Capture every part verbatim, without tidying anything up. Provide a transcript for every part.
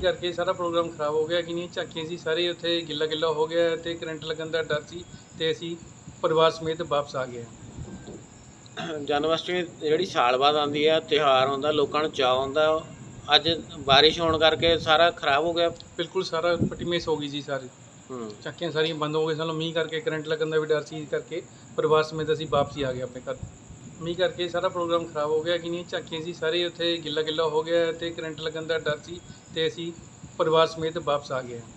करके सारा प्रोग्राम खराब हो गया कि नहीं झाकियां सी सारे उत्थे गिला गिला हो गया ते करंट लगन दा डर सी ते असीं परिवार समेत वापस आ गए। ਜਨਮਅਸ਼ਟਮੀ ਜਿਹੜੀ ਸਾਲ ਬਾਅਦ ਆਉਂਦੀ ਹੈ ਤਿਉਹਾਰ ਹੁੰਦਾ, ਲੋਕਾਂ ਨੂੰ ਚਾਅ ਹੁੰਦਾ। ਅੱਜ ਬਾਰਿਸ਼ ਹੋਣ ਕਰਕੇ ਸਾਰਾ ਖਰਾਬ ਹੋ ਗਿਆ। बिल्कुल सारा पट्टी मिस हो गई जी सारी ਹੂੰ झाकियां सारियां बंद हो गई। सानूं मींह करके करंट लगन दा भी डर सी करके परिवार समेत असीं वापसी आ गए अपने घर। मींह करके सारा प्रोग्राम खराब हो गया कि नहीं झाकियां सी सारे उत्थे गिला गिला हो गया ते करंट लगन दा डर सी ते असीं परिवार समेत वापस आ गए।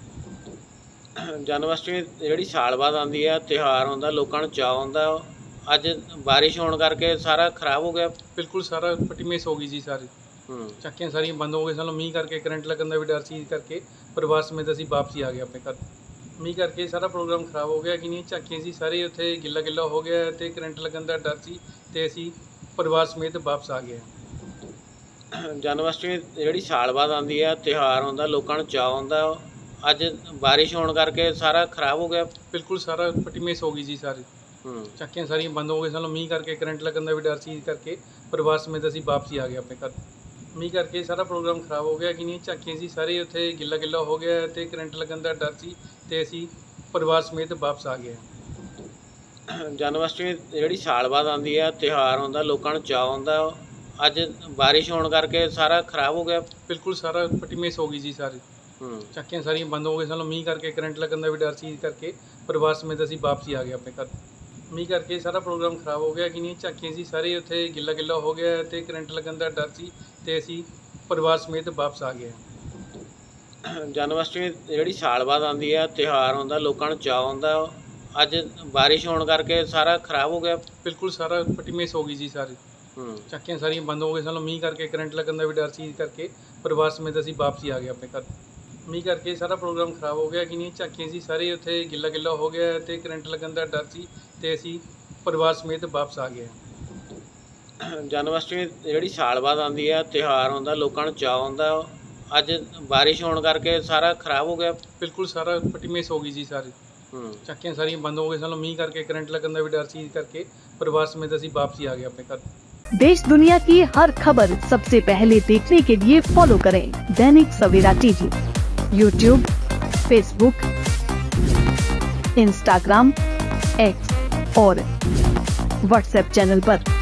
ਜਨਮਅਸ਼ਟਮੀ ਜਿਹੜੀ ਸਾਲ ਬਾਅਦ ਆਉਂਦੀ ਹੈ ਤਿਉਹਾਰ ਹੁੰਦਾ, ਲੋਕਾਂ ਨੂੰ ਚਾਅ ਹੁੰਦਾ। ਅੱਜ ਬਾਰਿਸ਼ ਹੋਣ ਕਰਕੇ ਸਾਰਾ ਖਰਾਬ ਹੋ ਗਿਆ। बिल्कुल सारा पट्टी मिस हो गई जी सारी ਹੂੰ झाकियां सारियां बंद हो गई। सानूं मींह करके करंट लगन दा भी डर सी करके परिवार समेत असीं वापसी आ गए अपने घर। मींह करके सारा प्रोग्राम खराब हो गया कि नहीं झाकियां सी सारे उत्थे गिला गिला हो गया ते करंट लगन दा डर सी ते असीं परिवार समेत वापस आ गए। ਜਨਮਅਸ਼ਟਮੀ ਜਿਹੜੀ ਸਾਲ ਬਾਅਦ ਆਉਂਦੀ ਹੈ ਤਿਉਹਾਰ ਹੁੰਦਾ, ਲੋਕਾਂ ਨੂੰ ਚਾਅ ਹੁੰਦਾ। ਅੱਜ ਬਾਰਿਸ਼ ਹੋਣ ਕਰਕੇ ਸਾਰਾ ਖਰਾਬ ਹੋ ਗਿਆ। बिल्कुल सारा पट्टी मिस हो गई जी सारी ਹੂੰ झाकियां सारियां बंद हो गई। सानूं मींह करके करंट लगन दा भी डर सी करके परिवार समेत असीं वापसी आ गए अपने घर। मींह करके सारा प्रोग्राम खराब हो गया कि नहीं झाकियां सी सारे उत्थे गिला गिला हो गया ते करंट लगन दा डर सी ते असीं परिवार समेत वापस आ गए। ਜਨਮਅਸ਼ਟਮੀ ਜਿਹੜੀ ਸਾਲ ਬਾਅਦ ਆਉਂਦੀ ਹੈ ਤਿਉਹਾਰ ਹੁੰਦਾ, ਲੋਕਾਂ ਨੂੰ ਚਾਅ ਹੁੰਦਾ। ਅੱਜ ਬਾਰਿਸ਼ ਹੋਣ ਕਰਕੇ ਸਾਰਾ ਖਰਾਬ ਹੋ ਗਿਆ। बिल्कुल सारा पट्टी मिस हो गई जी सारी ਹੂੰ झाकियां सारियां बंद हो गई। सानूं मींह करके करंट लगन दा भी डर सी करके परिवार समेत असीं वापसी आ गए अपने घर। मींह करके सारा प्रोग्राम खराब हो गया कि नहीं झाकियां सी सारे उत्थे गिला गिला हो गया ते करंट लगन दा डर सी ते असीं परिवार समेत वापस आ गए। ਜਨਮਅਸ਼ਟਮੀ ਜਿਹੜੀ ਸਾਲ ਬਾਅਦ ਆਉਂਦੀ ਹੈ ਤਿਉਹਾਰ ਹੁੰਦਾ, ਲੋਕਾਂ ਨੂੰ ਚਾਅ ਹੁੰਦਾ। ਅੱਜ ਬਾਰਿਸ਼ ਹੋਣ ਕਰਕੇ ਸਾਰਾ ਖਰਾਬ ਹੋ ਗਿਆ। बिल्कुल सारा पट्टी मिस हो गई जी सारी ਹੂੰ झाकियां सारियां बंद हो गई। सानूं मींह करके करंट लगन दा भी डर सी करके परिवार समेत असीं वापसी आ गए अपने घर। मींह करके सारा प्रोग्राम खराब हो गया कि नहीं झाकियां सी सारे उत्थे गिला गिला हो गया ते करंट लगन दा डर सी ते असीं परिवार समेत वापस आ गए। ਜਨਮਅਸ਼ਟਮੀ ਜਿਹੜੀ ਸਾਲ ਬਾਅਦ ਆਉਂਦੀ ਹੈ ਤਿਉਹਾਰ ਹੁੰਦਾ, ਲੋਕਾਂ ਨੂੰ ਚਾਅ ਹੁੰਦਾ। ਅੱਜ ਬਾਰਿਸ਼ ਹੋਣ ਕਰਕੇ ਸਾਰਾ ਖਰਾਬ ਹੋ ਗਿਆ। बिल्कुल सारा पट्टी मिस हो गई जी सारी ਹੂੰ झाकियां सारियां बंद हो गई। सानूं मींह करके करंट लगन दा भी डर सी करके परिवार समेत असीं वापसी आ गए अपने घर। देश दुनिया की हर खबर सबसे पहले देखने के लिए फॉलो करें Dainik Savera TV, YouTube, Facebook, Instagram, X और व्हाट्सएप चैनल पर।